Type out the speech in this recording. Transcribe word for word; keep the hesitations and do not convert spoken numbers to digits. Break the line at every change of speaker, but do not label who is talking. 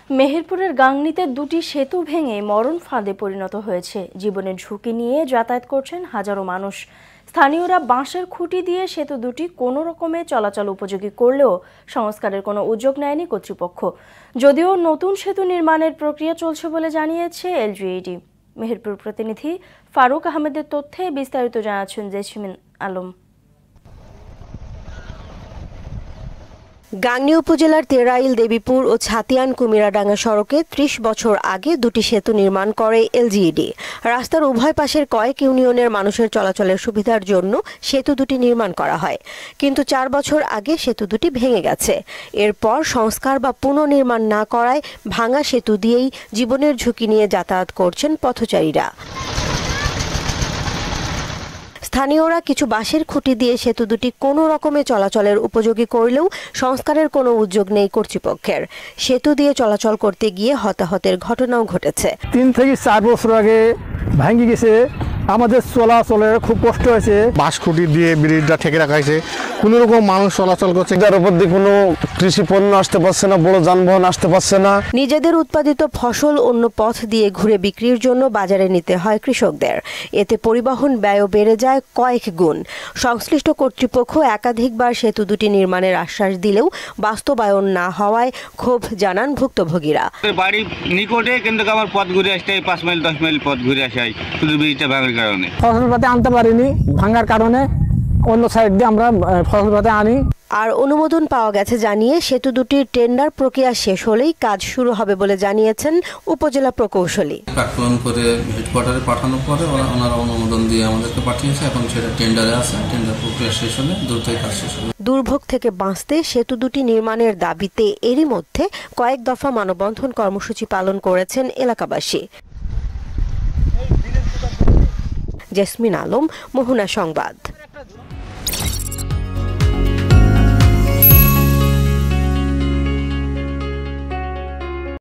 মেহেরপুরের গাংনিতে দুটি সেতু ভেঙে মরণ ফাঁদে পরিণত হয়েছে। জীবনের ঝুঁকি নিয়ে যাতায়াত করছেন হাজারো মানুষ। স্থানীয়রা বাঁশের খুঁটি দিয়ে সেতু দুটি কোনো রকমে চলাচল উপযোগী করলেও সংস্কারের কোনো উদ্যোগ নেয়নি কর্তৃপক্ষ। যদিও নতুন সেতু নির্মাণের প্রক্রিয়া চলছে বলে জানিয়েছে এলজিইডি। মেহেরপুর প্রতিনিধি ফারুক আহমেদের তথ্যে বিস্তারিত জানাচ্ছেন জেসমিন আলম।
গাংনি উপজেলার তেরাইল দেবীপুর ও ছাতিয়ান কুমিরাডাঙ্গা সড়কে ত্রিশ বছর আগে দুটি সেতু নির্মাণ করে এলজিইডি। রাস্তার উভয় পাশের কয়েক ইউনিয়নের মানুষের চলাচলের সুবিধার জন্য সেতু দুটি নির্মাণ করা হয়, কিন্তু চার বছর আগে সেতু দুটি ভেঙে গেছে। এরপর সংস্কার বা পুনর্নির্মাণ না করায় ভাঙা সেতু দিয়েই জীবনের ঝুঁকি নিয়ে যাতায়াত করছেন পথচারীরা। স্থানীয়রা কিছু বাঁশের খুঁটি দিয়ে সেতু দুটি কোনো রকমে চলাচলের উপযোগী করলেও সংস্কারের কোনো উদ্যোগ নেই কর্তৃপক্ষের। সেতু দিয়ে চলাচল করতে গিয়ে হতাহতের ঘটনাও ঘটেছে।
তিন থেকে চার বছর আগে ভেঙে গেছে, আমাদের চলাচলের খুব কষ্ট হয়েছে।
বাঁশ খুঁটি দিয়ে ব্রিজটা ঠেকে রাখা হয়েছে, কোনো রকম মানুষ চলাচল করছে।
যার উপর দিয়ে কোনো কৃষি পণ্য আসতে পারছে না, বড় যানবাহন আসতে পারছে না।
নিজেদের উৎপাদিত ফসল অন্য পথ দিয়ে ঘুরে বিক্রির জন্য বাজারে নিতে হয় কৃষকদের। এতে পরিবহন ব্যয়ও বেড়ে যায় কয়েক গুণ। সংশ্লিষ্ট কর্তৃপক্ষ একাধিকবার সেতু দুটি নির্মাণের আশ্বাস দিলেও বাস্তবায়ন না হওয়ায় ক্ষোভ জানান ভুক্তভোগীরা।
বাড়ি নিকটে কিন্তু আমার পথ ঘুরে আসতে পাঁচ মাইল দশ মাইল পথ ঘুরে আসাই শুধু ব্রিজটা ভাঙার কারণে।
ফসলপাতি আনতে পারিনি, ভাঙার কারণে অন্য সাইড দিয়ে আমরা ফসলপাতি আনি।
আর অনুমোদন পাওয়া গেছে জানিয়ে সেতু দুটির টেন্ডার প্রক্রিয়া শেষ হলেই কাজ শুরু হবে বলে জানিয়েছেন উপজেলা প্রকৌশলী।
প্রাক্কলন করে হেডকোয়ার্টারে পাঠানোর পরে ওনারা অনুমোদন দিয়ে আমাদেরকে পাঠিয়েছে, এখন সেটা টেন্ডারে আছে। টেন্ডার প্রক্রিয়া শেষ হলে দ্রুত কাজ শেষ হবে।
দুর্ভোগ থেকে বাঁচতে সেতু দুটি নির্মাণের দাবিতে এরই মধ্যে কয়েক দফা মানববন্ধন কর্মসূচি পালন করেছেন এলাকাবাসী। জেসমিন আলম, মোহনা সংবাদ।